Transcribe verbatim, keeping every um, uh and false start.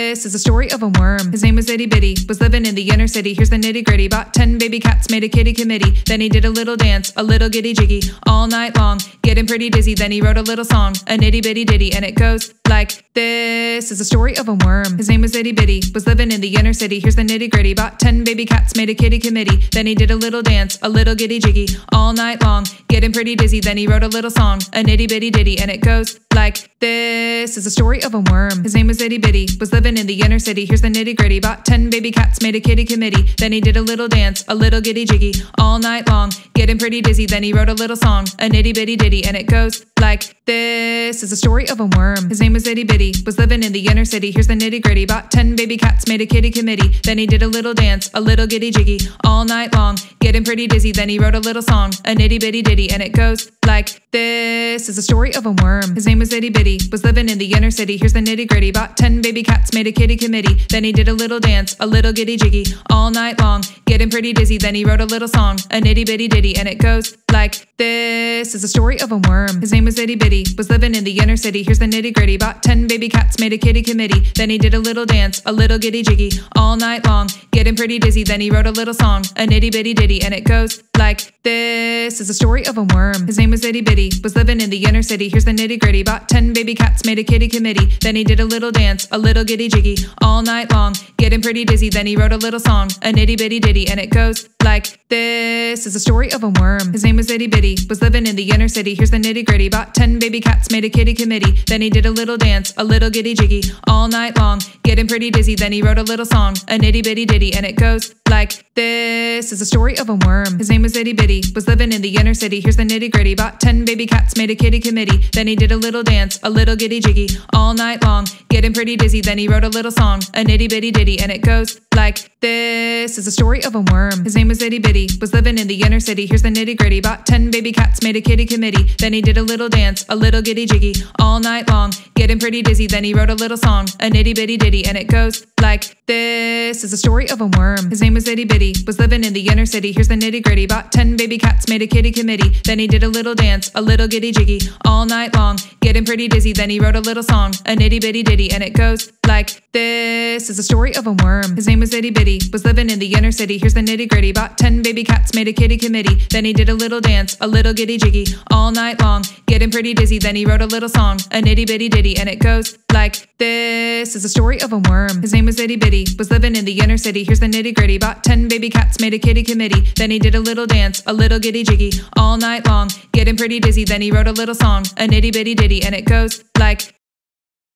This is a story of a worm. His name was Itty Bitty, was living in the inner city. Here's the nitty gritty. Bought ten baby cats, made a kitty committee. Then he did a little dance, a little giddy jiggy, all night long, getting pretty dizzy. Then he wrote a little song, a nitty bitty ditty, and it goes like this. Is a story of a worm. His name was Itty Bitty, was living in the inner city. Here's the nitty gritty. Bought ten baby cats, made a kitty committee. Then he did a little dance, a little giddy jiggy, all night long, getting pretty dizzy. Then he wrote a little song, a nitty bitty ditty, and it goes like this. Is a story of a worm. His name was Itty Bitty, was living in the inner city. Here's the nitty gritty. Bought ten baby cats, made a kitty committee. Then he did a little dance, a little giddy jiggy, all night long, getting pretty dizzy. Then he wrote a little song, a nitty bitty ditty, and it goes like this. Is a story of a worm. His name was Itty Bitty, was living in the inner city. Here's the nitty gritty. Bought ten baby cats, made a kitty committee. Then he did a little dance, a little giddy jiggy, all night long, getting pretty dizzy. Then he wrote a little song, a nitty bitty ditty, and it goes like this. Is a story of a worm. His name was Itty Bitty, was living in the inner city. Here's the nitty gritty. Bought ten baby cats, made a kitty committee. Then he did a little dance, a little giddy jiggy, all night long, getting pretty dizzy. Then he wrote a little song, a nitty bitty ditty, and it goes like this. Is a story of a worm. His name was Itty Bitty, was living in the inner city. Here's the nitty gritty. Bought ten baby cats, made a kitty committee. Then he did a little dance, a little giddy jiggy, all night long, getting pretty dizzy. Then he wrote a little song, a nitty bitty ditty, and it goes like this. Is a story of a worm. His name was Itty Bitty, was living in the inner city. Here's the nitty gritty. Bought ten baby cats, made a kitty committee. Then he did a little dance, a little giddy jiggy, all night long, getting pretty dizzy. Then he wrote a little song, a nitty bitty ditty, and it goes like this. Is a story of a worm. His name was Itty Bitty, was living in the inner city. Here's the nitty gritty. Bought ten baby cats, made a kitty committee. Then he did a little dance, a little giddy jiggy, all night long, getting pretty dizzy. Then he wrote a little song, a nitty bitty ditty, and it goes like this. Is a story of a worm. His name was Itty Bitty, was living in the inner city. Here's the nitty gritty. Bought ten baby cats, made a kitty committee. Then he did a little dance, a little giddy jiggy, all night long, getting pretty dizzy. Then he wrote a little song, a nitty bitty ditty, and it goes like this. Is a story of a worm. His name was Itty Bitty, was living in the inner city. Here's the nitty gritty. Bought ten baby cats, made a kitty committee. Then he did a little dance, a little giddy jiggy, all night long, getting pretty dizzy. Then he wrote a little song, a nitty bitty ditty, and it goes like this. Is a story of a worm. His name was Itty Bitty, was living in the inner city. Here's the nitty gritty. Bought ten baby cats, made a kitty committee. Then he did a little dance, a little giddy jiggy, all night long, getting pretty dizzy. Then he wrote a little song, a nitty bitty ditty, and it goes like this. Is a story of a worm. His name was Itty Bitty, was living in the inner city. Here's the nitty gritty. Bought ten baby cats, made a kitty committee. Then he did a little dance, a little giddy jiggy, all night long, getting pretty dizzy. Then he wrote a little song, a nitty bitty ditty, and it goes like this. Is a story of a worm. His name was Itty Bitty, was living in the inner city. Here's the nitty gritty. Bought ten baby cats, made a kitty committee. Then he did a little dance, a little giddy jiggy, all night long, getting pretty dizzy. Then he wrote a little song, a nitty bitty ditty, and it goes like